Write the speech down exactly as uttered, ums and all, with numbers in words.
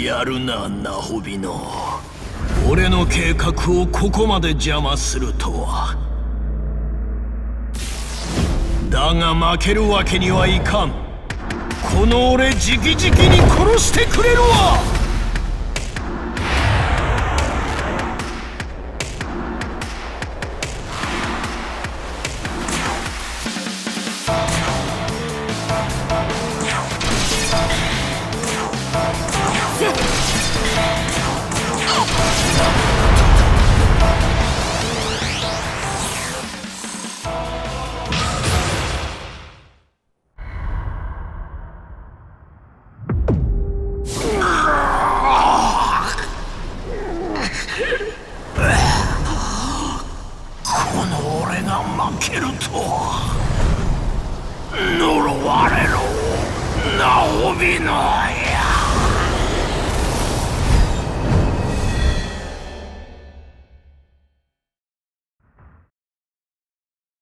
やるな、ナホビノ。俺の計画をここまで邪魔するとは。だが負けるわけにはいかん。この俺直々に殺してくれるわ。負けるとは呪われろ、ナホビノイ。